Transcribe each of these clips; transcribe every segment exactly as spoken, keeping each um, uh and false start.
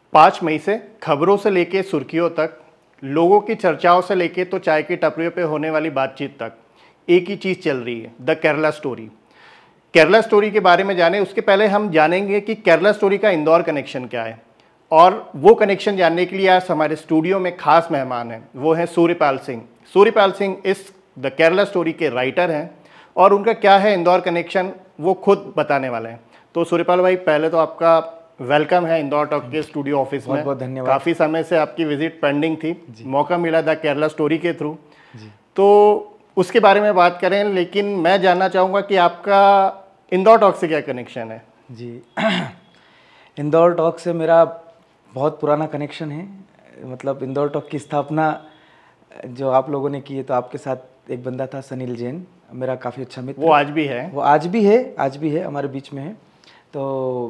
पाँच मई से खबरों से लेके सुर्खियों तक, लोगों की चर्चाओं से लेके तो चाय की टपरियों पे होने वाली बातचीत तक एक ही चीज़ चल रही है, the Kerala story. Kerala story के बारे में जाने उसके पहले हम जानेंगे कि केरला स्टोरी का इंदौर कनेक्शन क्या है। और वो कनेक्शन जानने के लिए आज हमारे स्टूडियो में खास मेहमान हैं, वो हैं सूर्यपाल सिंह। सूर्यपाल सिंह इस द केरला स्टोरी के राइटर हैं और उनका क्या है इंदौर कनेक्शन वो खुद बताने वाले हैं। तो सूर्यपाल भाई, पहले तो आपका वेलकम है इंदौर टॉक के स्टूडियो ऑफिस में। बहुत बहुत धन्यवाद। काफ़ी समय से आपकी विजिट पेंडिंग थी, मौका मिला द केरला स्टोरी के थ्रू, तो उसके बारे में बात करें। लेकिन मैं जानना चाहूँगा कि आपका इंदौर टॉक से क्या कनेक्शन है? जी इंदौर टॉक से मेरा बहुत पुराना कनेक्शन है। मतलब इंदौर टॉक की स्थापना जो आप लोगों ने की है, तो आपके साथ एक बंदा था सनील जैन, मेरा काफ़ी अच्छा मित्र। वो आज भी है? वो आज भी है, आज भी है, हमारे बीच में है। तो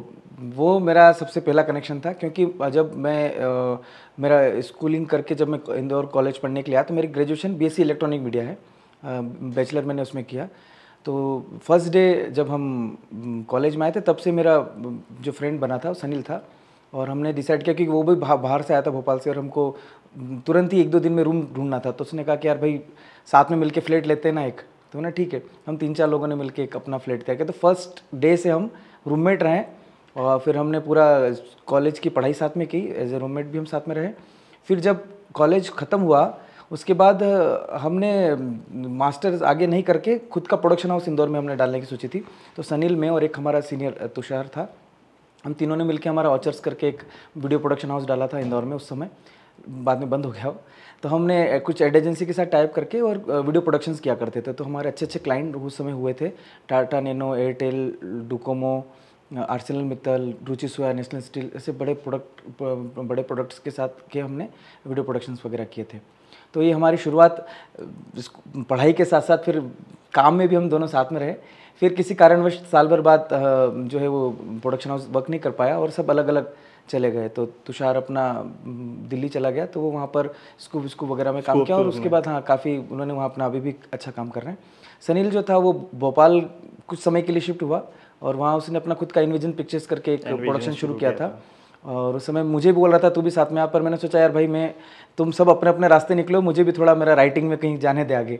वो मेरा सबसे पहला कनेक्शन था, क्योंकि जब मैं आ, मेरा स्कूलिंग करके जब मैं इंदौर कॉलेज पढ़ने के लिए आया, तो मेरी ग्रेजुएशन बीएससी इलेक्ट्रॉनिक मीडिया है, बैचलर मैंने उसमें किया। तो फर्स्ट डे जब हम कॉलेज में आए थे, तब से मेरा जो फ्रेंड बना था वो सनील था, और हमने डिसाइड किया कि वो भी बाहर से आया था, भोपाल से, और हमको तुरंत ही एक दो दिन में रूम ढूंढना था। तो उसने कहा कि यार भाई साथ में मिलके फ्लैट लेते हैं ना एक। तो ना ठीक है, हम तीन चार लोगों ने मिलके एक अपना फ्लैट तय किया। तो फर्स्ट डे से हम रूममेट रहे, और फिर हमने पूरा कॉलेज की पढ़ाई साथ में की, एज ए रूममेट भी हम साथ में रहे। फिर जब कॉलेज ख़त्म हुआ, उसके बाद हमने मास्टर्स आगे नहीं करके खुद का प्रोडक्शन हाउस इंदौर में हमने डालने की सोची थी। तो सनील में और एक हमारा सीनियर तुषार था, हम तीनों ने मिलकर हमारा ऑचर्स करके एक वीडियो प्रोडक्शन हाउस डाला था इंदौर में उस समय, बाद में बंद हो गया। तो हमने कुछ एड एजेंसी के साथ टाइप करके और वीडियो प्रोडक्शंस किया करते थे। तो हमारे अच्छे अच्छे क्लाइंट उस समय हुए थे, Tata nano, Airtel, Docomo, Arcelor Mittal, Ruchi soya, national steel, ऐसे बड़े प्रोडक्ट बड़े प्रोडक्ट्स के साथ के हमने वीडियो प्रोडक्शंस वगैरह किए थे। तो ये हमारी शुरुआत पढ़ाई के साथ साथ फिर काम में भी हम दोनों साथ में रहे। फिर किसी कारणवश साल भर बाद जो है वो प्रोडक्शन हाउस वर्क नहीं कर पाया और सब अलग अलग चले गए। तो तुषार अपना दिल्ली चला गया, तो वो वहाँ पर स्कूप स्कूप वगैरह में काम किया, और उसके बाद हाँ काफ़ी उन्होंने वहाँ अपना अभी भी अच्छा काम कर रहे हैं। सनील जो था वो भोपाल कुछ समय के लिए शिफ्ट हुआ, और वहाँ उसने अपना खुद का इन्विजन पिक्चर्स करके एक प्रोडक्शन शुरू किया था। और उस समय मुझे भी बोल रहा था तू भी साथ में आ, पर मैंने सोचा यार भाई मैं तुम सब अपने अपने रास्ते निकलो, मुझे भी थोड़ा मेरा राइटिंग में कहीं जाने दे आगे।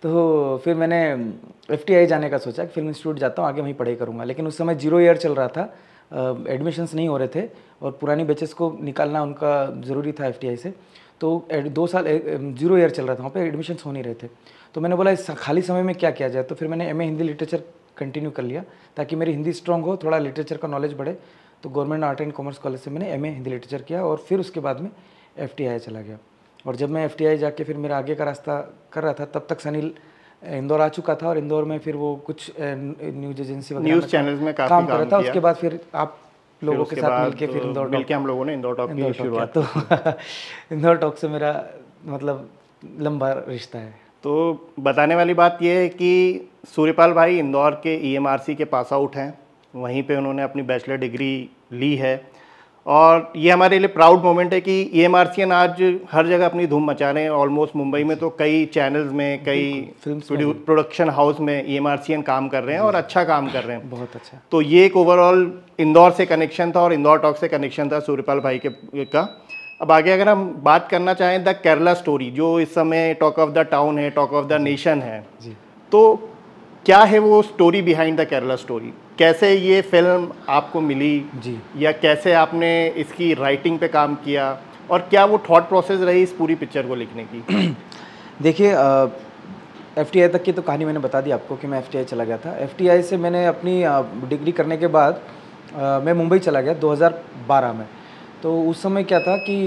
तो फिर मैंने एफ टी आई जाने का सोचा, फिल्म इंस्टीट्यूट जाता हूँ, आगे वहीं पढ़ाई करूँगा। लेकिन उस समय जीरो ईयर चल रहा था, एडमिशन्स नहीं हो रहे थे, और पुरानी बैचेस को निकालना उनका ज़रूरी था एफ टी आई से। तो दो साल जीरो ईयर चल रहा था, वहाँ पे एडमिशन्स हो नहीं रहे थे। तो मैंने बोला इस खाली समय में क्या किया जाए। तो फिर मैंने M A Hindi literature continue कर लिया, ताकि मेरी हिंदी स्ट्रॉन्ग हो, थोड़ा लिटरेचर का नॉलेज बढ़े। तो government art and commerce college से मैंने एम ए हिंदी लिटरेचर किया, और फिर उसके बाद में एफ टी आई चला गया। और जब मैं एफ टी आई जाके फिर मेरा आगे का रास्ता कर रहा था, तब तक सनील इंदौर आ चुका था, और इंदौर में फिर वो कुछ न्यूज एजेंसी वगैरह न्यूज़ चैनल्स में काफ़ी काम कर रहा था। उसके बाद फिर आप लोगों के साथ मिलके फिर इंदौर मिलके हम लोगों ने इंदौर टॉक की शुरुआत। तो इंदौर टॉक से मेरा मतलब लंबा रिश्ता है। तो बताने वाली बात यह है कि सूर्यपाल भाई इंदौर के ई एम आर सी के पास आउट हैं, वहीं पे उन्होंने अपनी बैचलर डिग्री ली है, और ये हमारे लिए प्राउड मोमेंट है कि E M R C N आज हर जगह अपनी धूम मचा रहे हैं। ऑलमोस्ट मुंबई में तो कई चैनल्स में, कई प्रोडक्शन हाउस में E M R C N काम कर रहे हैं, और अच्छा काम कर रहे हैं, बहुत अच्छा। तो ये एक ओवरऑल इंदौर से कनेक्शन था, और इंदौर टॉक से कनेक्शन था सूर्यपाल भाई के का। अब आगे अगर हम बात करना चाहें द केरला स्टोरी, जो इस समय टॉक ऑफ द टाउन है, टॉक ऑफ द नेशन है, तो क्या है वो story behind the Kerala story? कैसे ये फिल्म आपको मिली जी, या या कैसे आपने इसकी राइटिंग पे काम किया, और क्या वो थॉट प्रोसेस रही इस पूरी पिक्चर को लिखने की? देखिए एफ टी आई तक की तो कहानी मैंने बता दी आपको कि मैं एफ टी आई चला गया था। एफ टी आई से मैंने अपनी डिग्री करने के बाद आ, मैं मुंबई चला गया दो हज़ार बारह में। तो उस समय क्या था कि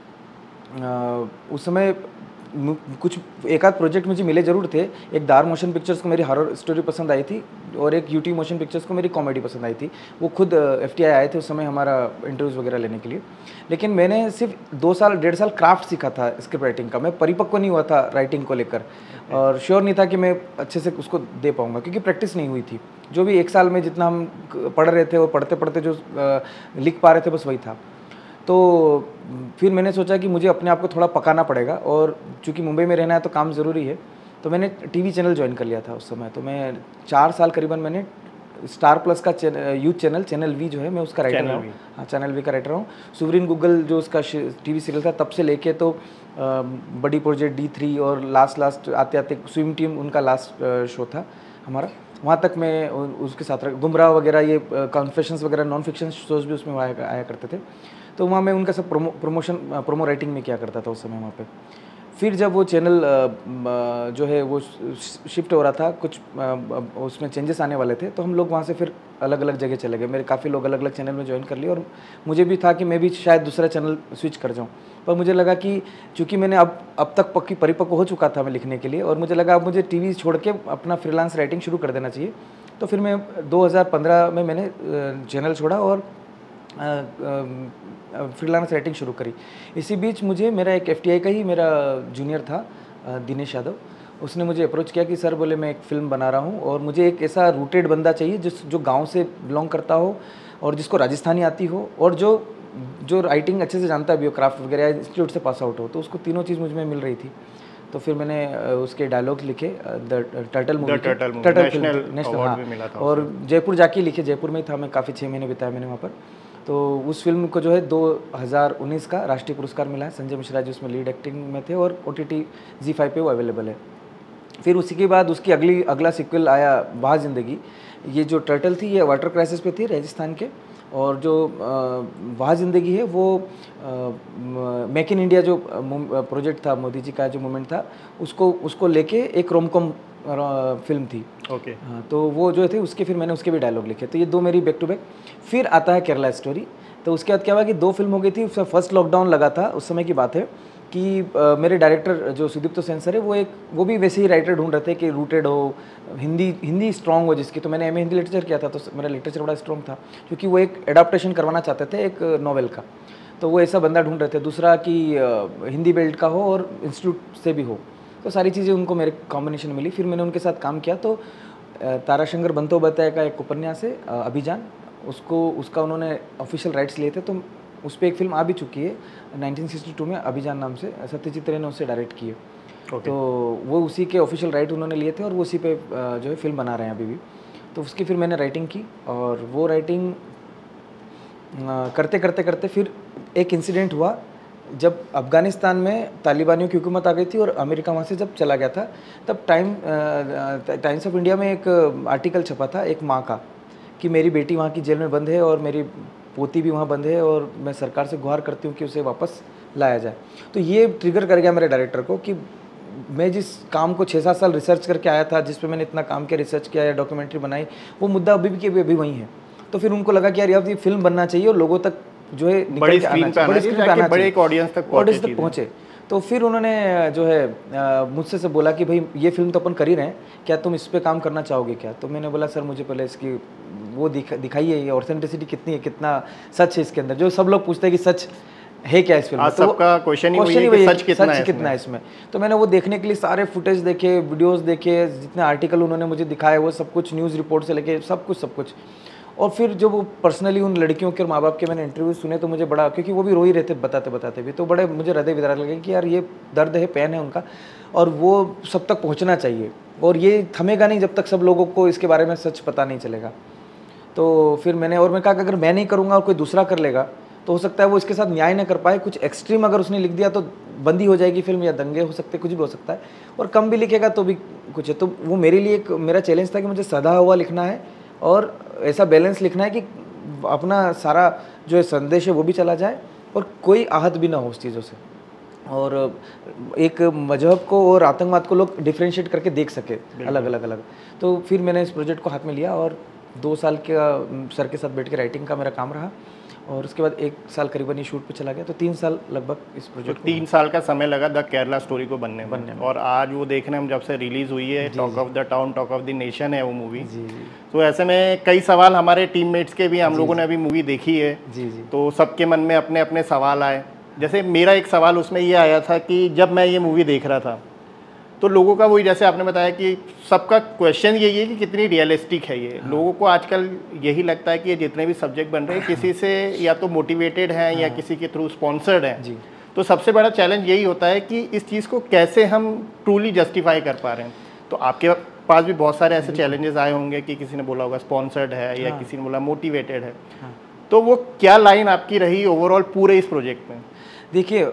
आ, उस समय कुछ एक आध प्रोजेक्ट मुझे मिले ज़रूर थे। एक दार मोशन पिक्चर्स को मेरी हॉरर स्टोरी पसंद आई थी, और एक यूटी मोशन पिक्चर्स को मेरी कॉमेडी पसंद आई थी। वो खुद एफ टी आई आए थे उस समय हमारा इंटरव्यूज़ वगैरह लेने के लिए। लेकिन मैंने सिर्फ दो साल डेढ़ साल क्राफ्ट सीखा था स्क्रिप्ट राइटिंग का। मैं परिपक्व नहीं हुआ था राइटिंग को लेकर, और श्योर नहीं था कि मैं अच्छे से उसको दे पाऊँगा, क्योंकि प्रैक्टिस नहीं हुई थी। जो भी एक साल में जितना हम पढ़ रहे थे और पढ़ते पढ़ते जो लिख पा रहे थे बस वही था। तो फिर मैंने सोचा कि मुझे अपने आप को थोड़ा पकाना पड़ेगा, और चूँकि मुंबई में रहना है तो काम ज़रूरी है। तो मैंने टीवी चैनल ज्वाइन कर लिया था उस समय। तो मैं चार साल करीबन मैंने स्टार प्लस का यूथ चैनल चैनल वी जो है मैं उसका राइटर हूँ। हाँ, चैनल वी का राइटर हूँ। सुवरीन गूगल जो उसका टीवी सीरियल था तब से लेके तो आ, बड़ी प्रोजेक्ट डी थ्री और लास्ट लास्ट आते आते स्विम टीम उनका लास्ट शो था हमारा, वहाँ तक मैं उसके साथ गुमराह वगैरह ये कॉन्फेशंस वगैरह नॉन फिक्शन शोज भी उसमें आया आया करते थे। तो वहाँ मैं उनका सब प्रोमो प्रमोशन प्रोमो राइटिंग में किया करता था उस समय वहाँ पे। फिर जब वो चैनल जो है वो शिफ्ट हो रहा था, कुछ उसमें चेंजेस आने वाले थे, तो हम लोग वहाँ से फिर अलग अलग जगह चले गए। मेरे काफ़ी लोग अलग अलग चैनल में ज्वाइन कर लिए और मुझे भी था कि मैं भी शायद दूसरा चैनल स्विच कर जाऊँ, पर मुझे लगा कि चूँकि मैंने अब अब तक पक्की परिपक्व हो चुका था मैं लिखने के लिए, और मुझे लगा अब मुझे टीवी छोड़ के अपना फ्रीलांस राइटिंग शुरू कर देना चाहिए। तो फिर मैं दो हज़ार पंद्रह में मैंने चैनल छोड़ा और फ्रीलांस राइटिंग शुरू करी। इसी बीच मुझे मेरा एक एफटीआई का ही मेरा जूनियर था दिनेश यादव, उसने मुझे अप्रोच किया कि सर बोले मैं एक फ़िल्म बना रहा हूँ और मुझे एक ऐसा रूटेड बंदा चाहिए जिस जो गांव से बिलोंग करता हो और जिसको राजस्थानी आती हो और जो जो राइटिंग अच्छे से जानता भी हो, क्राफ्ट वगैरह इंस्टीट्यूट से पास आउट हो। तो उसको तीनों चीज़ मुझ में मिल रही थी। तो फिर मैंने उसके डायलॉग लिखे, the turtle movie, turtle national, हाँ, और जयपुर जाके लिखे, जयपुर में ही था मैं, काफ़ी छः महीने बिताया मैंने वहाँ पर। तो उस फिल्म को जो है दो हज़ार उन्नीस का राष्ट्रीय पुरस्कार मिला है। संजय मिश्रा जी उसमें लीड एक्टिंग में थे और O T T G five पे वो अवेलेबल है। फिर उसी के बाद उसकी अगली अगला सीक्वल आया वाह ज़िंदगी। ये जो टर्टल थी ये वाटर क्राइसिस पे थी राजस्थान के, और जो वाह ज़िंदगी है वो मेक इन इंडिया जो प्रोजेक्ट था, मोदी जी का जो मूवमेंट था, उसको उसको लेके एक रोमकॉम फिल्म थी। Okay okay. हाँ, तो वो जो थे उसके फिर मैंने उसके भी डायलॉग लिखे। तो ये दो मेरी बैक टू बैक। फिर आता है केरला स्टोरी। तो उसके बाद क्या हुआ कि दो फिल्म हो गई थी। उसका फर्स्ट लॉकडाउन लगा था, उस समय की बात है कि आ, मेरे डायरेक्टर जो सुदीप्तो सेन सर है वो एक वो भी वैसे ही राइटर ढूंढ रहे थे कि रूटेड हो, हिंदी हिंदी स्ट्रॉन्ग हो जिसकी। तो मैंने एम ए हिंदी लिटरेचर किया था, तो मेरा लिटरेचर बड़ा स्ट्रॉन्ग था क्योंकि वो एक एडाप्टेशन करवाना चाहते थे एक नॉवेल का। तो वो ऐसा बंदा ढूंढ रहे थे। दूसरा कि हिंदी बेल्ट का हो और इंस्टीट्यूट से भी हो। तो सारी चीज़ें उनको मेरे कॉम्बिनेशन मिली। फिर मैंने उनके साथ काम किया। तो ताराशंकर बंदोपाध्याय का एक उपन्यास है अभिजान, उसको उसका उन्होंने ऑफिशियल राइट्स लिए थे। तो उस पर एक फिल्म आ भी चुकी है नाइनटीन सिक्सटी टू में, अभिजान नाम से, सत्यजीत रे ने उसे डायरेक्ट की है। okay. तो वो उसी के ऑफिशियल राइट उन्होंने लिए थे और वो उसी पे जो है फिल्म बना रहे हैं अभी भी। तो उसकी फिर मैंने राइटिंग की और वो राइटिंग करते करते करते फिर एक इंसिडेंट हुआ जब अफ़गानिस्तान में तालिबानियों की हुकूमत आ गई थी और अमेरिका वहाँ से जब चला गया था, तब टाइम टाइम्स ऑफ इंडिया में एक आर्टिकल छपा था एक माँ का कि मेरी बेटी वहाँ की जेल में बंद है और मेरी पोती भी वहाँ बंद है और मैं सरकार से गुहार करती हूँ कि उसे वापस लाया जाए। तो ये ट्रिगर कर गया मेरे डायरेक्टर को कि मैं जिस काम को छः सात साल रिसर्च करके आया था, जिस पे मैंने इतना काम किया, रिसर्च किया या डॉक्यूमेंट्री बनाई, वो मुद्दा अभी भी के अभी वहीं है। तो फिर उनको लगा कि यार ये फिल्म बनना चाहिए और लोगों तक जो है बड़ी स्क्रीन पे आना चाहिए, बड़े एक ऑडियंस तक ऑडियंस तक पहुँचे। तो फिर उन्होंने जो है मुझसे से बोला कि भाई ये फिल्म तो अपन कर ही रहे हैं, क्या तुम इस पे काम करना चाहोगे क्या? तो मैंने बोला सर मुझे पहले इसकी वो दिखा दिखाइए, ये ऑथेंटिसिटी कितनी है, कितना सच है इसके अंदर, जो सब लोग पूछते हैं कि सच है क्या इस फिल्म में। तो सबका क्वेश्चन ही है कि सच कितना है कितना है इसमें। तो मैंने वो देखने के लिए सारे फुटेज देखे, वीडियोस देखे, जितने आर्टिकल उन्होंने मुझे दिखाए वो सब कुछ, न्यूज़ रिपोर्ट से लेके सब कुछ सब कुछ। और फिर जब वो पर्सनली उन लड़कियों के और माँ बाप के मैंने इंटरव्यू सुने तो मुझे बड़ा, क्योंकि वो भी रो ही रहे थे बताते बताते भी, तो बड़े मुझे हृदय विदारक लगे कि यार ये दर्द है, पेन है उनका और वो सब तक पहुँचना चाहिए और ये थमेगा नहीं जब तक सब लोगों को इसके बारे में सच पता नहीं चलेगा। तो फिर मैंने और मैं कहा कि अगर मैं नहीं करूँगा और कोई दूसरा कर लेगा तो हो सकता है वो इसके साथ न्याय न कर पाए, कुछ एक्सट्रीम अगर उसने लिख दिया तो बंदी हो जाएगी फिल्म, या दंगे हो सकते, कुछ भी हो सकता है, और कम भी लिखेगा तो भी कुछ है। तो वो मेरे लिए एक मेरा चैलेंज था कि मुझे सदा हुआ लिखना है और ऐसा बैलेंस लिखना है कि अपना सारा जो है संदेश है वो भी चला जाए और कोई आहत भी ना हो उस चीज़ों से, और एक मजहब को और आतंकवाद को लोग डिफ्रेंशिएट करके देख सके अलग अलग अलग। तो फिर मैंने इस प्रोजेक्ट को हाथ में लिया और दो साल का सर के साथ बैठ के राइटिंग का मेरा काम रहा और उसके बाद एक साल करीबन ये शूट पे चला गया। तो तीन साल लगभग इस प्रोजेक्ट तो तीन साल का समय लगा द केरला स्टोरी को बनने में, बनने में। और आज वो देखने हम जब से रिलीज़ हुई है, talk of the town, talk of the nation है वो मूवी। तो ऐसे में कई सवाल हमारे टीममेट्स के भी, हम लोगों ने अभी मूवी देखी है जी जी, तो सबके मन में अपने अपने सवाल आए। जैसे मेरा एक सवाल उसमें ये आया था कि जब मैं ये मूवी देख रहा था तो लोगों का वही, जैसे आपने बताया कि सबका क्वेश्चन यही है कि कितनी रियलिस्टिक है ये। हाँ। लोगों को आजकल यही लगता है कि ये जितने भी सब्जेक्ट बन रहे हैं किसी से या तो मोटिवेटेड हैं हाँ। या किसी के थ्रू स्पॉन्सर्ड हैं जी। तो सबसे बड़ा चैलेंज यही होता है कि इस चीज़ को कैसे हम ट्रूली जस्टिफाई कर पा रहे हैं। तो आपके पास भी बहुत सारे ऐसे चैलेंजेस आए होंगे कि किसी ने बोला होगा स्पॉन्सर्ड है या हाँ। किसी ने बोला मोटिवेटेड है, हाँ। तो वो क्या लाइन आपकी रही ओवरऑल पूरे इस प्रोजेक्ट में? देखिए,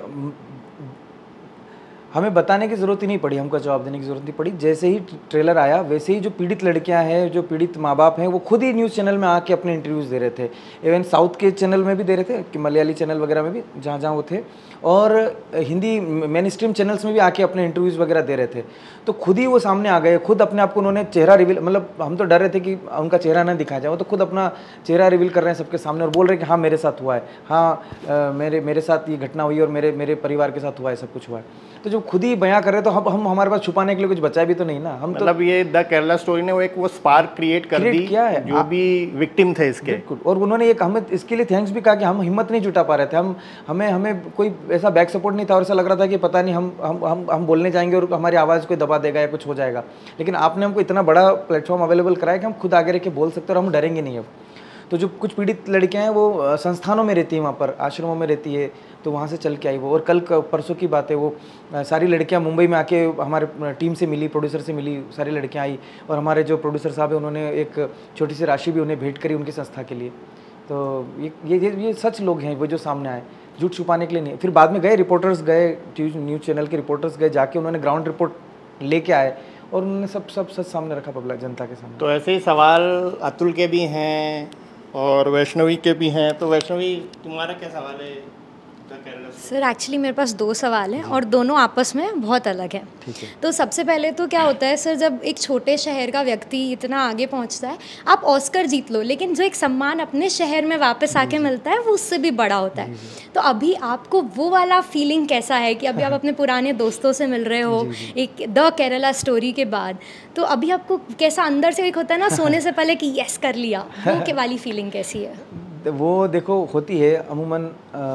हमें बताने की ज़रूरत ही नहीं पड़ी, हमको जवाब देने की ज़रूरत नहीं पड़ी। जैसे ही ट्रेलर आया वैसे ही जो पीड़ित लड़कियां हैं, जो पीड़ित माँ बाप हैं, वो खुद ही न्यूज़ चैनल में आके अपने इंटरव्यूज़ दे रहे थे। इवन साउथ के चैनल में भी दे रहे थे, कि मलयाली चैनल वगैरह में भी जहाँ जहाँ वो थे, और हिंदी मेन स्ट्रीम चैनल्स में भी आके अपने इंटरव्यूज़ वगैरह दे रहे थे। तो खुद ही वो सामने आ गए, खुद अपने आप को उन्होंने चेहरा रिवील, मतलब हम तो डर रहे थे कि उनका चेहरा ना दिखाया जाए, वो तो खुद अपना चेहरा रिवील कर रहे हैं सबके सामने और बोल रहे हैं कि हाँ मेरे साथ हुआ है, हाँ आ, मेरे मेरे साथ ये घटना हुई और मेरे मेरे परिवार के साथ हुआ है, सब कुछ हुआ है। तो जो खुद ही बयां कर रहे तो हम हम हमारे पास छुपाने के लिए कुछ बचा भी तो नहीं ना। हम मतलब तो ये द केरला स्टोरी ने वो एक वो स्पार्क क्रिएट कर दी किया है, जो भी विक्टिम थे इसके। बिल्कुल, और उन्होंने एक हमें इसके लिए थैंक्स भी कहा कि हम हिम्मत नहीं जुटा पा रहे थे, हम हमें हमें कोई ऐसा बैक सपोर्ट नहीं था और ऐसा लग रहा था कि पता नहीं हम हम हम हम बोलने जाएंगे और हमारी आवाज़ कोई दबा देगा या कुछ हो जाएगा। लेकिन आपने हमको इतना बड़ा प्लेटफॉर्म अवेलेबल कराया कि हम खुद आगे रह के बोल सकते हैं और हम डरेंगे नहीं अब। तो जो कुछ पीड़ित लड़कियां हैं वो संस्थानों में रहती हैं, वहाँ पर आश्रमों में रहती है, तो वहाँ से चल के आई वो। और कल परसों की बात है, वो सारी लड़कियां मुंबई में आके हमारे टीम से मिली, प्रोड्यूसर से मिली, सारी लड़कियां आई और हमारे जो प्रोड्यूसर साहब हैं उन्होंने एक छोटी सी राशि भी उन्हें भेंट करी उनकी संस्था के लिए। तो ये ये ये सच लोग हैं वो जो सामने आए, झूठ छुपाने के लिए नहीं। फिर बाद में गए रिपोर्टर्स, गए न्यूज़ चैनल के रिपोर्टर्स गए, जाके उन्होंने ग्राउंड रिपोर्ट लेके आए और उन्होंने सब सब सच सामने रखा पब्लिक जनता के सामने। तो ऐसे ही सवाल अतुल के भी हैं और वैष्णवी के भी हैं, तो वैष्णवी तुम्हारा क्या सवाल है? सर एक्चुअली मेरे पास दो सवाल हैं और दोनों आपस में बहुत अलग हैं। ठीक है। तो सबसे पहले तो क्या होता है सर, जब एक छोटे शहर का व्यक्ति इतना आगे पहुंचता है, आप ऑस्कर जीत लो, लेकिन जो एक सम्मान अपने शहर में वापस आके मिलता है वो उससे भी बड़ा होता है। तो अभी आपको वो वाला फीलिंग कैसा है कि अभी आप अपने पुराने दोस्तों से मिल रहे हो एक द केरला स्टोरी के बाद, तो अभी आपको कैसा अंदर से एक होता है ना सोने से पहले कि यस कर लिया, वो के वाली फीलिंग कैसी है? वो देखो होती है अमूमन,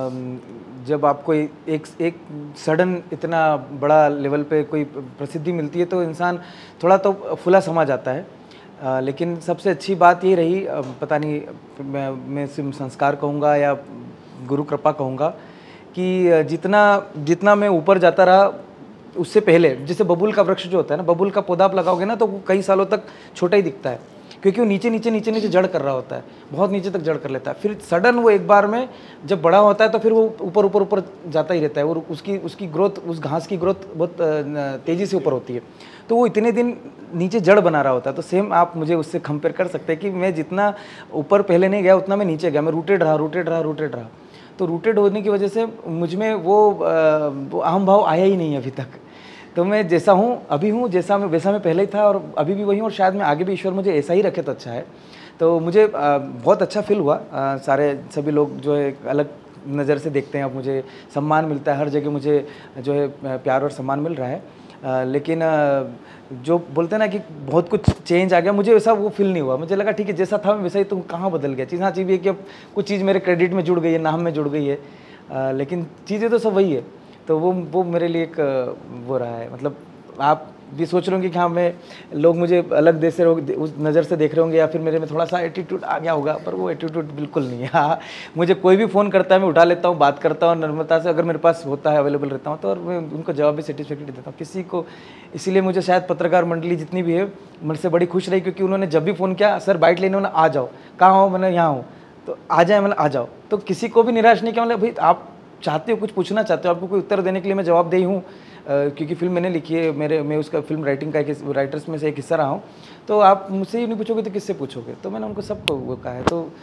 जब आपको एक एक सडन इतना बड़ा लेवल पे कोई प्रसिद्धि मिलती है तो इंसान थोड़ा तो फुला समा जाता है। आ, लेकिन सबसे अच्छी बात ये रही, पता नहीं मैं मैं संस्कार कहूँगा या गुरु कृपा कहूँगा, कि जितना जितना मैं ऊपर जाता रहा उससे पहले, जैसे बबूल का वृक्ष जो होता है ना, बबूल का पौधा आप लगाओगे ना तो वो कई सालों तक छोटा ही दिखता है, क्योंकि वो नीचे नीचे नीचे नीचे जड़ कर रहा होता है, बहुत नीचे तक जड़ कर लेता है। फिर सडन वो एक बार में जब बड़ा होता है तो फिर वो ऊपर ऊपर ऊपर जाता ही रहता है और उसकी उसकी ग्रोथ, उस घास की ग्रोथ बहुत तेज़ी से ऊपर होती है। तो वो इतने दिन नीचे जड़ बना रहा होता है। तो सेम आप मुझे उससे कंपेयर कर सकते हैं कि मैं जितना ऊपर पहले नहीं गया उतना मैं नीचे गया, मैं रूटेड रहा रूटेड रहा रूटेड रहा। तो रूटेड होने की वजह से मुझ में वो अहम भाव आया ही नहीं अभी तक। तो मैं जैसा हूँ अभी हूँ, जैसा मैं वैसा मैं पहले ही था और अभी भी वही हूँ और शायद मैं आगे भी ईश्वर मुझे ऐसा ही रखे तो अच्छा है। तो मुझे आ, बहुत अच्छा फील हुआ। आ, सारे सभी लोग जो है अलग नज़र से देखते हैं, अब मुझे सम्मान मिलता है हर जगह, मुझे जो है प्यार और सम्मान मिल रहा है। आ, लेकिन आ, जो बोलते हैं ना कि बहुत कुछ चेंज आ गया, मुझे वैसा वो फील नहीं हुआ। मुझे लगा ठीक है जैसा था वैसा ही, तो कहाँ बदल गया चीज़। हाँ चीज़ ये कि अब कुछ चीज़ मेरे क्रेडिट में जुड़ गई है, नाम में जुड़ गई है, आ, लेकिन चीज़ें तो सब वही है। तो वो वो मेरे लिए एक वो रहा है। मतलब आप भी सोच रहे होंगे कि हाँ मैं लोग मुझे अलग देश से उस नज़र से देख रहे होंगे या फिर मेरे में थोड़ा सा एटीट्यूड आ गया होगा, पर वो एटीट्यूड बिल्कुल नहीं है। हाँ मुझे कोई भी फ़ोन करता है मैं उठा लेता हूँ, बात करता हूँ नम्रता से, अगर मेरे पास होता है अवेलेबल रहता हूँ तो, और मैं उनको जवाब भी सेटिस्फैक्टरी देता हूँ किसी को। इसीलिए मुझे शायद पत्रकार मंडली जितनी भी है मुझसे बड़ी खुश रही, क्योंकि उन्होंने जब भी फ़ोन किया, सर बाइट लेने आ जाओ, कहाँ हो, मैंने यहाँ हूँ, तो आ जाए, मतलब आ जाओ। तो किसी को भी निराश नहीं किया। मतलब भाई आप चाहते हो, कुछ पूछना चाहते हो, आपको कोई उत्तर देने के लिए मैं जवाब दे हूँ, क्योंकि फिल्म मैंने लिखी है, मेरे मैं उसका फिल्म राइटिंग का एक राइटर्स में से एक हिस्सा रहा हूँ। तो आप मुझसे ही नहीं पूछोगे तो किससे पूछोगे? तो मैंने उनको सबको वो कहा है। तो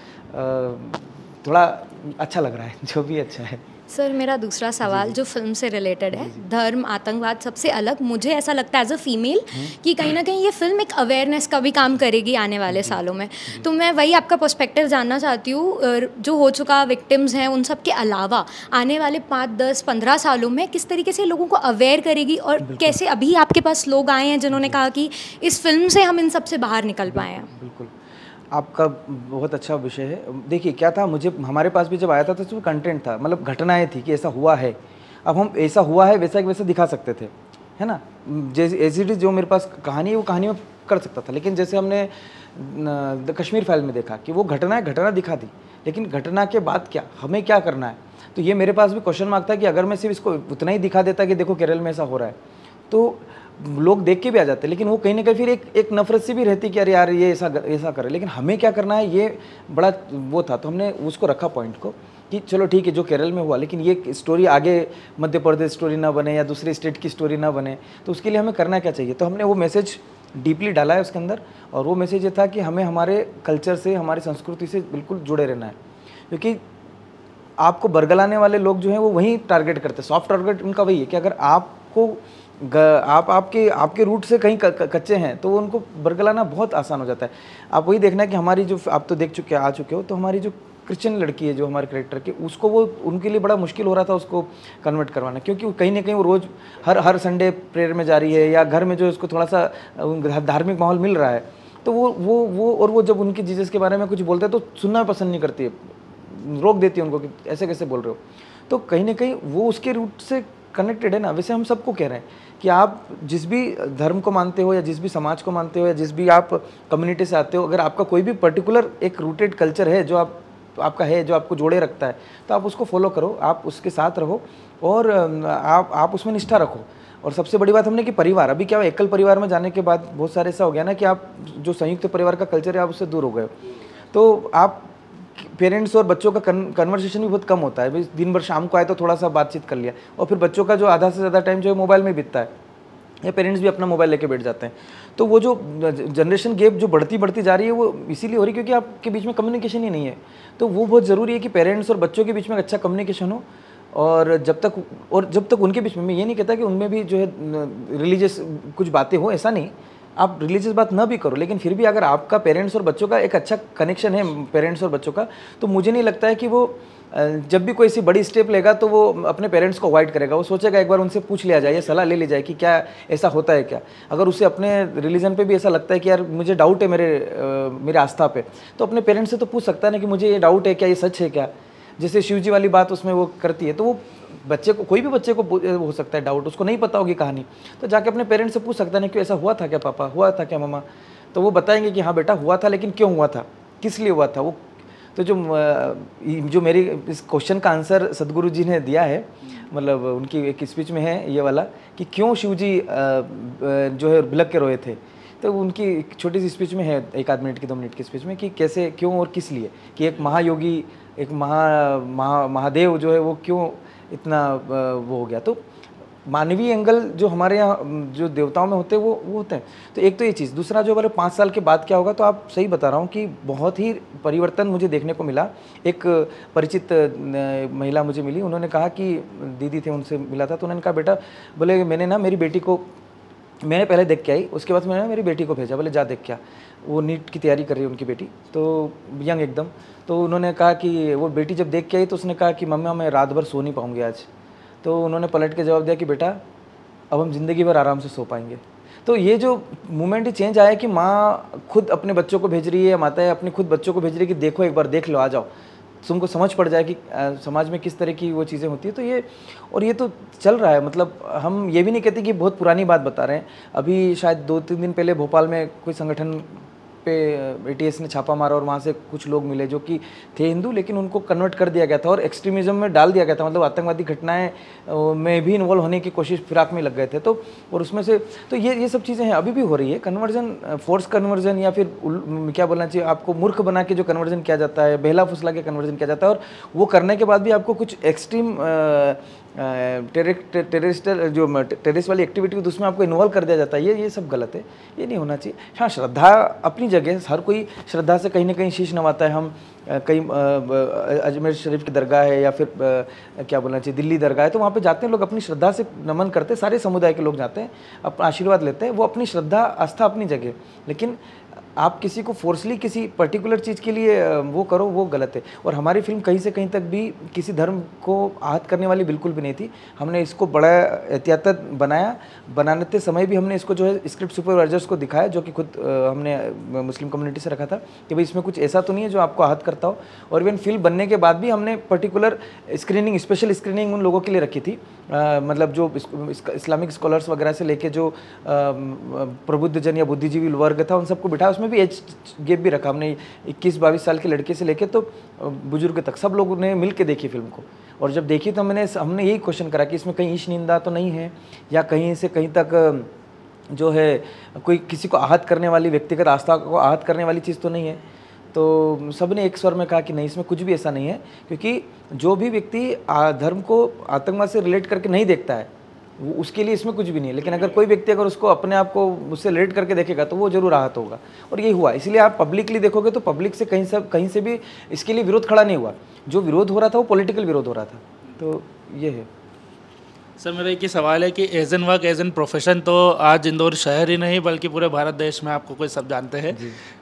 आ, थोड़ा अच्छा लग रहा है, जो भी अच्छा है। सर मेरा दूसरा सवाल जो फिल्म से रिलेटेड है, धर्म आतंकवाद सबसे अलग, मुझे ऐसा लगता है एज अ फीमेल कि कहीं ना कहीं ये फिल्म एक अवेयरनेस का भी काम करेगी आने वाले सालों में। तो मैं वही आपका पर्सपेक्टिव जानना चाहती हूँ, जो हो चुका विक्टिम्स हैं उन सब के अलावा आने वाले पाँच दस पंद्रह सालों में किस तरीके से लोगों को अवेयर करेगी, और कैसे अभी आपके पास लोग आए हैं जिन्होंने कहा कि इस फिल्म से हम इन सब से बाहर निकल पाए हैं। बिल्कुल, आपका बहुत अच्छा विषय है। देखिए क्या था, मुझे हमारे पास भी जब आया था तो उसमें कंटेंट था, मतलब घटनाएं थी कि ऐसा हुआ है। अब हम ऐसा हुआ है वैसा वैसा दिखा सकते थे, है ना, जैसे एज इट इज़ जो मेरे पास कहानी है वो कहानी में कर सकता था। लेकिन जैसे हमने द कश्मीर फाइल में देखा कि वो घटना घटना दिखा दी, लेकिन घटना के बाद क्या, हमें क्या करना है। तो ये मेरे पास भी क्वेश्चन मार्क था कि अगर मैं सिर्फ इसको उतना ही दिखा देता कि देखो केरल में ऐसा हो रहा है, तो लोग देख के भी आ जाते हैं, लेकिन वो कहीं ना कहीं फिर एक एक नफरत सी भी रहती कि अरे यार ये ऐसा ऐसा करे, लेकिन हमें क्या करना है ये बड़ा वो था। तो हमने उसको रखा पॉइंट को कि चलो ठीक है जो केरल में हुआ, लेकिन ये स्टोरी आगे मध्य प्रदेश स्टोरी ना बने या दूसरे स्टेट की स्टोरी ना बने, तो उसके लिए हमें करना क्या चाहिए। तो हमने वो मैसेज डीपली डाला है उसके अंदर, और वो मैसेज ये था कि हमें हमारे कल्चर से, हमारी संस्कृति से बिल्कुल जुड़े रहना है, क्योंकि आपको बरगलाने वाले लोग जो हैं वो वही टारगेट करते हैं। सॉफ्ट टारगेट उनका वही है कि अगर आपको ग, आप आपके आपके रूट से कहीं क, क, कच्चे हैं तो उनको बरगलाना बहुत आसान हो जाता है। आप वही देखना है कि हमारी जो, आप तो देख चुके आ चुके हो, तो हमारी जो क्रिश्चियन लड़की है जो हमारे कैरेक्टर की, उसको वो उनके लिए बड़ा मुश्किल हो रहा था उसको कन्वर्ट करवाना, क्योंकि कहीं ना कहीं वो रोज़ हर हर संडे प्रेयर में जा रही है, या घर में जो उसको थोड़ा सा धार्मिक माहौल मिल रहा है, तो वो वो वो और वो जब उनकी जीसस के बारे में कुछ बोलते हैं तो सुनना पसंद नहीं करती है, रोक देती है उनको कि ऐसे कैसे बोल रहे हो। तो कहीं ना कहीं वो उसके रूट से कनेक्टेड है ना। वैसे हम सबको कह रहे हैं कि आप जिस भी धर्म को मानते हो, या जिस भी समाज को मानते हो, या जिस भी आप कम्युनिटी से आते हो, अगर आपका कोई भी पर्टिकुलर एक रूटेड कल्चर है जो आप आपका है, जो आपको जोड़े रखता है, तो आप उसको फॉलो करो, आप उसके साथ रहो, और आप आप उसमें निष्ठा रखो। और सबसे बड़ी बात हमने कि परिवार, अभी क्या हुआ, एकल परिवार में जाने के बाद बहुत सारे ऐसा हो गया ना कि आप जो संयुक्त परिवार का कल्चर है आप उससे दूर हो गए, तो आप पेरेंट्स और बच्चों का कन्वर्सेशन भी बहुत कम होता है। दिन भर शाम को आए तो थोड़ा सा बातचीत कर लिया, और फिर बच्चों का जो आधा से ज़्यादा टाइम जो है मोबाइल में बीतता है, या पेरेंट्स भी अपना मोबाइल लेके बैठ जाते हैं। तो वो जो जनरेशन गैप जो बढ़ती बढ़ती जा रही है वो इसीलिए हो रही है क्योंकि आपके बीच में कम्युनिकेशन ही नहीं है। तो वो बहुत ज़रूरी है कि पेरेंट्स और बच्चों के बीच में अच्छा कम्युनिकेशन हो, और जब तक और जब तक उनके बीच में, मैं ये नहीं कहता कि उनमें भी जो है रिलीजियस कुछ बातें हो, ऐसा नहीं, आप रिलीजियस बात ना भी करो, लेकिन फिर भी अगर आपका पेरेंट्स और बच्चों का एक अच्छा कनेक्शन है, पेरेंट्स और बच्चों का, तो मुझे नहीं लगता है कि वो जब भी कोई ऐसी बड़ी स्टेप लेगा तो वो अपने पेरेंट्स को अवॉइड करेगा। वो सोचेगा एक बार उनसे पूछ लिया जाए, सलाह ले ली जाए कि क्या ऐसा होता है क्या। अगर उसे अपने रिलीजन पे भी ऐसा लगता है कि यार मुझे डाउट है मेरे आ, मेरे आस्था पे, तो अपने पेरेंट्स से तो पूछ सकता है ना कि मुझे ये डाउट है क्या, ये सच है क्या। जैसे शिव जी वाली बात उसमें वो करती है, तो वो बच्चे को, कोई भी बच्चे को हो सकता है डाउट, उसको नहीं पता होगी कहानी, तो जाके अपने पेरेंट्स से पूछ सकता है ना कि ऐसा हुआ था क्या पापा, हुआ था क्या मम्मा, तो वो बताएंगे कि हाँ बेटा हुआ था, लेकिन क्यों हुआ था, किस लिए हुआ था वो। तो जो जो मेरी इस क्वेश्चन का आंसर सदगुरु जी ने दिया है, मतलब उनकी एक स्पीच में है ये वाला कि क्यों शिव जी जो है बिलक के रोए थे, तो उनकी एक छोटी सी स्पीच में है, एक आध मिनट की दो मिनट की स्पीच में, कि कैसे, क्यों और किस लिए, कि एक महायोगी, एक महा महा महादेव जो है वो क्यों इतना वो हो गया। तो मानवीय एंगल जो हमारे यहाँ जो देवताओं में होते हैं वो वो होते हैं। तो एक तो ये चीज़, दूसरा जो हमारे पाँच साल के बाद क्या होगा, तो आप सही बता रहा हूँ कि बहुत ही परिवर्तन मुझे देखने को मिला। एक परिचित महिला मुझे मिली, उन्होंने कहा कि दीदी थे, उनसे मिला था, तो उन्होंने कहा बेटा, बोले मैंने ना मेरी बेटी को, मैंने पहले देख के आई, उसके बाद मैंने मेरी बेटी को भेजा, बोले जा देख क्या, वो नीट की तैयारी कर रही है उनकी बेटी, तो यंग एकदम। तो उन्होंने कहा कि वो बेटी जब देख के आई तो उसने कहा कि मम्मा मैं रात भर सो नहीं पाऊँगी आज। तो उन्होंने पलट के जवाब दिया कि बेटा अब हम ज़िंदगी भर आराम से सो पाएंगे। तो ये जो मोमेंट ही चेंज आया कि माँ खुद अपने बच्चों को भेज रही है, माताएं अपने खुद बच्चों को भेज रही है कि देखो एक बार देख लो, आ जाओ, तुमको समझ पड़ जाए कि आ, समाज में किस तरह की वो चीज़ें होती है। तो ये, और ये तो चल रहा है, मतलब हम ये भी नहीं कहते कि बहुत पुरानी बात बता रहे हैं। अभी शायद दो तीन दिन पहले भोपाल में कोई संगठन पे एटीएस ने छापा मारा और वहाँ से कुछ लोग मिले जो कि थे हिंदू, लेकिन उनको कन्वर्ट कर दिया गया था और एक्सट्रीमिज्म में डाल दिया गया था, मतलब आतंकवादी घटनाएं में भी इन्वॉल्व होने की कोशिश फिराक में लग गए थे। तो और उसमें से तो ये ये सब चीज़ें हैं, अभी भी हो रही है कन्वर्जन, फोर्स कन्वर्जन, या फिर क्या बोलना चाहिए, आपको मूर्ख बना के जो कन्वर्जन किया जाता है, बहला फुसला के कन्वर्जन किया जाता है, और वो करने के बाद भी आपको कुछ एक्सट्रीम टेररिस्टल जो टेररिस्ट वाली एक्टिविटी होती है उसमें आपको इन्वॉल्व कर दिया जाता है। ये ये सब गलत है, ये नहीं होना चाहिए। हाँ, श्रद्धा अपनी जगह, हर कोई श्रद्धा से कहीं ना कहीं शीश नवाता है। हम कहीं अजमेर शरीफ की दरगाह है या फिर क्या बोलना चाहिए दिल्ली दरगाह है, तो वहाँ पे जाते हैं लोग, अपनी श्रद्धा से नमन करते हैं, सारे समुदाय के लोग जाते हैं, अपना आशीर्वाद लेते हैं। वो अपनी श्रद्धा आस्था अपनी जगह, लेकिन आप किसी को फोर्सली किसी पर्टिकुलर चीज़ के लिए वो करो, वो गलत है। और हमारी फिल्म कहीं से कहीं तक भी किसी धर्म को आहत करने वाली बिल्कुल भी नहीं थी। हमने इसको बड़ा एहतियातन बनाया, बनाते समय भी हमने इसको जो है स्क्रिप्ट सुपरवाइजर्स को दिखाया, जो कि खुद हमने मुस्लिम कम्युनिटी से रखा था कि भाई इसमें कुछ ऐसा तो नहीं है जो आपको आहत करता हो। और इवन फिल्म बनने के बाद भी हमने पर्टिकुलर स्क्रीनिंग, स्पेशल स्क्रीनिंग उन लोगों के लिए रखी थी, आ, मतलब जो इस्लामिक स्कॉलर्स वगैरह से लेके जो प्रबुद्ध जन या बुद्धिजीवी वर्ग था उन सबको बिठाया। उसमें भी एज गैप भी रखा हमने, इक्कीस बाईस साल के लड़के से लेके तो बुजुर्ग तक सब लोगों ने मिल के देखी फिल्म को। और जब देखी तो मैंने हमने यही क्वेश्चन करा कि इसमें कहीं ईश निंदा तो नहीं है, या कहीं से कहीं तक जो है कोई किसी को आहत करने वाली, व्यक्तिगत आस्था को आहत करने वाली चीज़ तो नहीं है। तो सबने एक स्वर में कहा कि नहीं, इसमें कुछ भी ऐसा नहीं है, क्योंकि जो भी व्यक्ति धर्म को आतंकवाद से रिलेट करके नहीं देखता है वो उसके लिए इसमें कुछ भी नहीं है। लेकिन अगर कोई व्यक्ति अगर उसको अपने आप को उससे रिलेट करके देखेगा तो वो जरूर आहत होगा, और यही हुआ। इसलिए आप पब्लिकली देखोगे तो पब्लिक से कहीं से कहीं से भी इसके लिए विरोध खड़ा नहीं हुआ। जो विरोध हो रहा था वो पॉलिटिकल विरोध हो रहा था। तो ये है। सर मेरा एक ही सवाल है कि as an work, as an profession, तो आज इंदौर शहर ही नहीं बल्कि पूरे भारत देश में आपको कोई सब जानते हैं,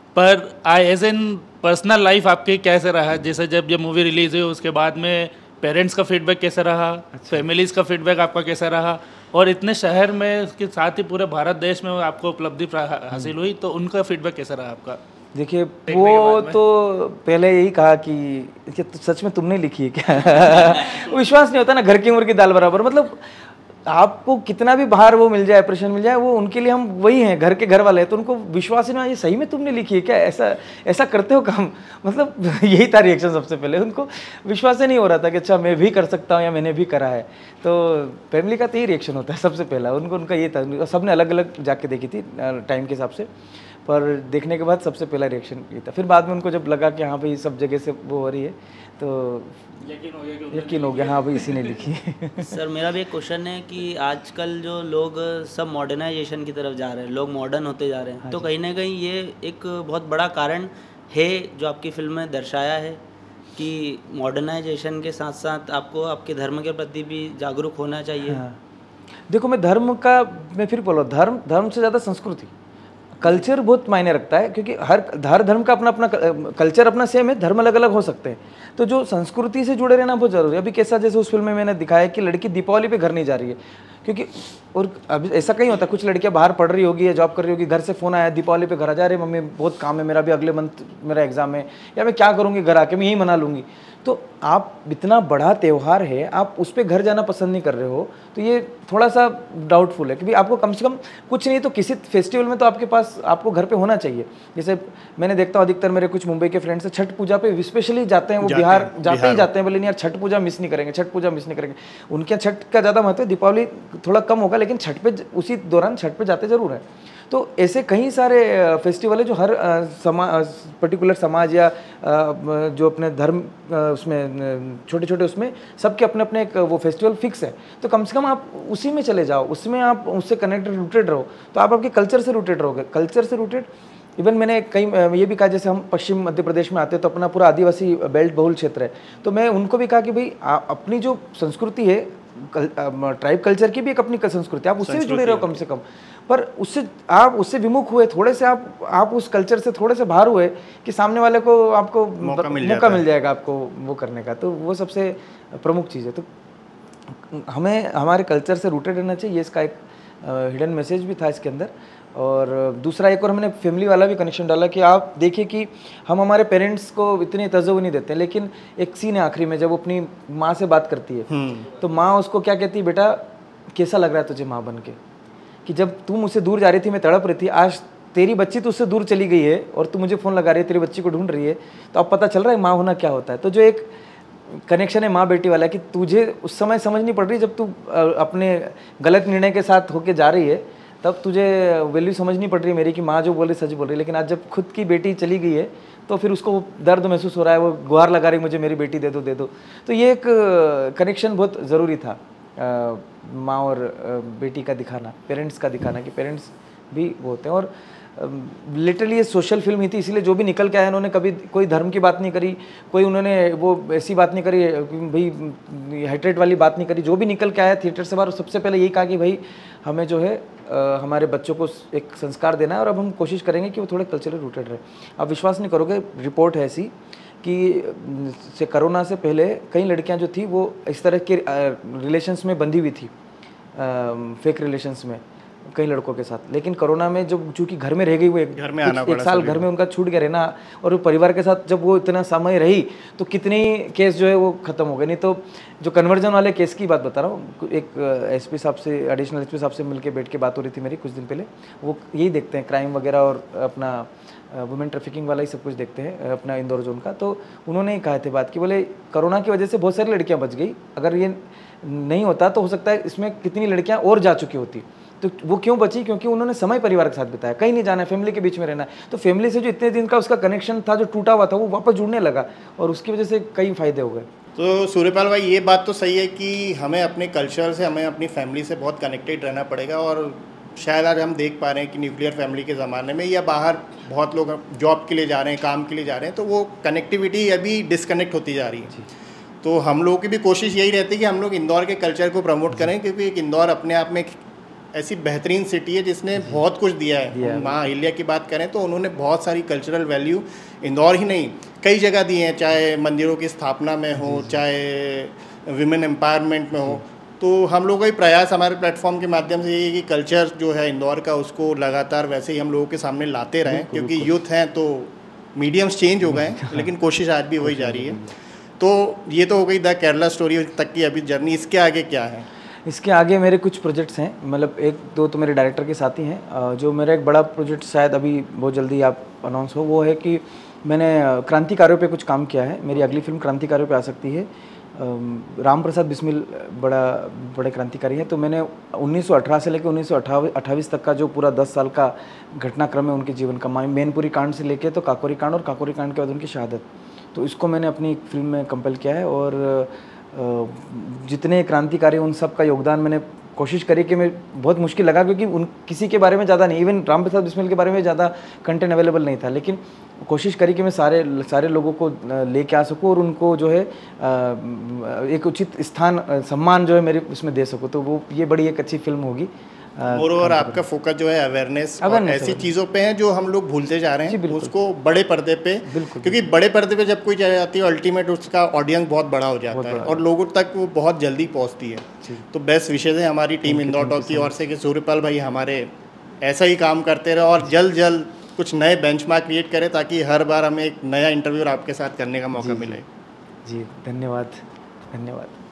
पर आई एज एन पर्सनल लाइफ आपकी कैसे रहा? जैसे जब ये मूवी रिलीज हुई उसके बाद में पेरेंट्स का फीडबैक कैसा रहा, फैमिलीज़ का फीडबैक आपका कैसा रहा, और इतने शहर में उसके साथ ही पूरे भारत देश में आपको उपलब्धि हासिल हुई, तो उनका फीडबैक कैसा रहा आपका? देखिए वो तो पहले यही कहा कि तो सच में तुमने लिखी है क्या? विश्वास नहीं होता ना, घर की उम्र की दाल बराबर। मतलब आपको कितना भी बाहर वो मिल जाए, ऑपरेशन मिल जाए, वो उनके लिए हम वही हैं, घर के घर वाले हैं, तो उनको विश्वास ही नहीं, ये सही में तुमने लिखी है क्या? ऐसा ऐसा करते हो काम? मतलब यही था रिएक्शन सबसे पहले। उनको विश्वास ही नहीं हो रहा था कि अच्छा मैं भी कर सकता हूँ या मैंने भी करा है। तो फैमिली का तो यही रिएक्शन होता है सबसे पहला। उनको उनका ये था, सबने अलग अलग जाके देखी थी टाइम के हिसाब से, पर देखने के बाद सबसे पहला रिएक्शन ये था। फिर बाद में उनको जब लगा कि हाँ भाई सब जगह से वो हो रही है तो यकीन हो गया यकीन हो गया हाँ भाई इसी ने लिखी है। सर मेरा भी एक क्वेश्चन है कि आजकल जो लोग सब मॉडर्नाइजेशन की तरफ जा रहे हैं, लोग मॉडर्न होते जा रहे हैं, तो कहीं ना कहीं ये एक बहुत बड़ा कारण है जो आपकी फिल्म में दर्शाया है कि मॉडर्नाइजेशन के साथ साथ आपको आपके धर्म के प्रति भी जागरूक होना चाहिए। हाँ। देखो मैं धर्म का, मैं फिर बोलो, धर्म धर्म से ज़्यादा संस्कृति, कल्चर बहुत मायने रखता है, क्योंकि हर हर धर्म का अपना अपना कल्चर अपना सेम है, धर्म अलग अलग हो सकते हैं। तो जो संस्कृति से जुड़े रहना बहुत जरूरी है। अभी कैसा, जैसे उस फिल्म में मैंने दिखाया कि लड़की दीपावली पे घर नहीं जा रही है, क्योंकि और अभी ऐसा कहीं होता, कुछ लड़कियां बाहर पढ़ रही होगी या जॉब कर रही होगी, घर से फ़ोन आया दीपावली पे घर आ जा रहे मम्मी बहुत काम है मेरा, भी अगले मंथ मेरा एग्जाम है, या मैं क्या करूँगी घर आके, मैं यही मना लूँगी। तो आप इतना बड़ा त्यौहार है, आप उस पर घर जाना पसंद नहीं कर रहे हो, तो ये थोड़ा सा डाउटफुल है कि भाई आपको कम से कम कुछ नहीं तो किसी फेस्टिवल में तो आपके पास आपको घर पे होना चाहिए। जैसे मैंने देखता हूँ अधिकतर मेरे कुछ मुंबई के फ्रेंड्स छठ पूजा पे स्पेशली जाते हैं, वो बिहार जाते ही जाते हैं, बोले नहीं यार छठ पूजा मिस नहीं करेंगे, छठ पूजा मिस नहीं करेंगे। उनके यहाँ छठ का ज़्यादा महत्व है, दीपावली थोड़ा कम होगा, लेकिन छठ पे उसी दौरान छठ पे जाते जरूर है। तो ऐसे कई सारे फेस्टिवल है जो हर समाज, पर्टिकुलर समाज या जो अपने धर्म उसमें छोटे छोटे उसमें सबके अपने अपने एक वो फेस्टिवल फिक्स है। तो कम से कम आप उसी में चले जाओ, उसमें आप उससे कनेक्टेड रूटेड रहो, तो आप आपके कल्चर से रूटेड रहोगे। कल्चर से रूटेड इवन मैंने कई ये भी कहा, जैसे हम पश्चिम मध्य प्रदेश में आते हैं तो अपना पूरा आदिवासी बेल्ट बहुल क्षेत्र है, तो मैं उनको भी कहा कि भाई अपनी जो संस्कृति है, ट्राइब कल्चर की भी एक अपनी संस्कृति, आप उससे भी जुड़े रहो कम से कम। पर उससे आप उससे विमुख हुए थोड़े से, आप आप उस कल्चर से थोड़े से बाहर हुए कि सामने वाले को आपको मौका मिल, मौका मिल जाएगा आपको वो करने का। तो वो सबसे प्रमुख चीज़ है। तो हमें हमारे कल्चर से रूटेड रहना चाहिए, इसका एक हिडन मैसेज भी था इसके अंदर। और दूसरा एक और हमने फैमिली वाला भी कनेक्शन डाला कि आप देखिए कि हम हमारे पेरेंट्स को इतनी तवज्जो नहीं देते, लेकिन एक सीन है आखिरी में जब वो अपनी माँ से बात करती है, तो माँ उसको क्या कहती है, बेटा कैसा लग रहा है तुझे माँ बन के, कि जब तू मुझसे दूर जा रही थी, मैं तड़प रही थी, आज तेरी बच्ची तुझसे दूर चली गई है और तू मुझे फ़ोन लगा रही है, तेरी बच्ची को ढूंढ रही है, तो अब पता चल रहा है माँ होना क्या होता है। तो जो एक कनेक्शन है माँ बेटी वाला कि तुझे उस समय समझ नहीं पड़ रही, जब तू अपने गलत निर्णय के साथ होके जा रही है तब तुझे वैल्यू समझ नहीं पड़ रही मेरी कि माँ जो बोल रही सच बोल रही। लेकिन आज जब खुद की बेटी चली गई है तो फिर उसको दर्द महसूस हो रहा है, वो गुहार लगा रही मुझे मेरी बेटी दे दो दे दो। तो ये एक कनेक्शन बहुत ज़रूरी था, माँ और बेटी का दिखाना, पेरेंट्स का दिखाना कि पेरेंट्स भी वो होते हैं। और लिटरली ये सोशल फिल्म ही थी, इसीलिए जो भी निकल के आया उन्होंने कभी कोई धर्म की बात नहीं करी, कोई उन्होंने वो ऐसी बात नहीं करी भाई हेट्रेट वाली बात नहीं करी। जो भी निकल के आया थिएटर से बाहर सबसे पहले यही कहा कि भाई हमें जो है आ, हमारे बच्चों को एक संस्कार देना है और अब हम कोशिश करेंगे कि वो थोड़े कल्चरल रूटेड रहे। आप विश्वास नहीं करोगे, रिपोर्ट है ऐसी कि से कोरोना से पहले कई लड़कियां जो थी वो इस तरह के रिलेशंस में बंधी हुई थी, फेक रिलेशंस में कई लड़कों के साथ। लेकिन कोरोना में जब चूंकि घर में रह गई, वो एक, घर में आना एक साल घर में उनका छूट गया रहना, और परिवार के साथ जब वो इतना समय रही तो कितने केस जो है वो ख़त्म हो गए। नहीं तो जो कन्वर्जन वाले केस की बात बता रहा हूँ, एक एसपी साहब से, एडिशनल एसपी साहब से मिलके बैठ के बात हो रही थी मेरी कुछ दिन पहले। वो यही देखते हैं क्राइम वगैरह और अपना वुमेन ट्रैफिकिंग वाला ही सब कुछ देखते हैं अपना इंदौर जोन का। तो उन्होंने ही कहा थे बात कि बोले कोरोना की वजह से बहुत सारी लड़कियाँ बच गई, अगर ये नहीं होता तो हो सकता है इसमें कितनी लड़कियाँ और जा चुकी होती। तो वो क्यों बची? क्योंकि उन्होंने समय परिवार के साथ बिताया, कहीं नहीं जाना है, फैमिली के बीच में रहना है। तो फैमिली से जो इतने दिन का उसका कनेक्शन था जो टूटा हुआ था, वो वापस जुड़ने लगा और उसकी वजह से कई फायदे हो गए। तो सूर्यपाल भाई, ये बात तो सही है कि हमें अपने कल्चर से, हमें अपनी फैमिली से बहुत कनेक्टेड रहना पड़ेगा। और शायद आज हम देख पा रहे हैं कि न्यूक्लियर फैमिली के ज़माने में या बाहर बहुत लोग जॉब के लिए जा रहे हैं, काम के लिए जा रहे हैं, तो वो कनेक्टिविटी अभी डिस्कनेक्ट होती जा रही है। तो हम लोगों की भी कोशिश यही रहती है कि हम लोग इंदौर के कल्चर को प्रमोट करें, क्योंकि एक इंदौर अपने आप में एक ऐसी बेहतरीन सिटी है जिसने बहुत कुछ दिया है। माँ अहिल्या की बात करें तो उन्होंने बहुत सारी कल्चरल वैल्यू इंदौर ही नहीं कई जगह दी हैं, चाहे मंदिरों की स्थापना में हो, चाहे विमेन एम्पावरमेंट में हो। तो हम लोगों का ही प्रयास हमारे प्लेटफॉर्म के माध्यम से ये है कि कल्चर जो है इंदौर का, उसको लगातार वैसे ही हम लोगों के सामने लाते रहें, क्योंकि यूथ हैं तो मीडियम्स चेंज हो गए, लेकिन कोशिश आज भी वही जारी है। तो ये तो हो गई द केरला स्टोरी तक की अभी जर्नी। इसके आगे क्या है? इसके आगे मेरे कुछ प्रोजेक्ट्स हैं, मतलब एक दो तो मेरे डायरेक्टर के साथ ही हैं। जो मेरा एक बड़ा प्रोजेक्ट शायद अभी बहुत जल्दी आप अनाउंस हो, वो है कि मैंने क्रांतिकारियों पे कुछ काम किया है। मेरी अगली फिल्म क्रांतिकारियों पे आ सकती है। राम प्रसाद बिस्मिल बड़ा बड़े क्रांतिकारी हैं, तो मैंने उन्नीस सौ अठारह से लेकर उन्नीस सौ अट्ठाईस तक का जो पूरा दस साल का घटनाक्रम है उनके जीवन का, मैनपुरी कांड से लेके तो काकोरी कांड और काकोरी कांड के बाद उनकी शहादत, तो इसको मैंने अपनी फिल्म में कंपेल किया है। और जितने क्रांतिकारी उन सब का योगदान मैंने कोशिश करी कि मैं, बहुत मुश्किल लगा क्योंकि उन किसी के बारे में ज़्यादा नहीं, इवन राम प्रसाद बिस्मिल के बारे में ज़्यादा कंटेंट अवेलेबल नहीं था, लेकिन कोशिश करी कि मैं सारे सारे लोगों को लेके आ सकूं और उनको जो है एक उचित स्थान, सम्मान जो है मेरे उसमें दे सकूं। तो वो ये बड़ी एक अच्छी फिल्म होगी। और आपका फोकस जो है अवेयरनेस और ऐसी चीज़ों पे है जो हम लोग भूलते जा रहे हैं, उसको बड़े पर्दे पे, क्योंकि बड़े पर्दे पे जब कोई जाती है अल्टीमेट उसका ऑडियंस बहुत बड़ा हो जाता है और लोगों तक वो बहुत जल्दी पहुंचती है। तो बेस्ट विशेष है हमारी टीम इंदौर टॉक की ओर से कि सूर्यपाल भाई हमारे ऐसा ही काम करते रहे और जल्द जल्द कुछ नए बेंचमार्क क्रिएट करें, ताकि हर बार हमें एक नया इंटरव्यू आपके साथ करने का मौका मिले। जी धन्यवाद, धन्यवाद।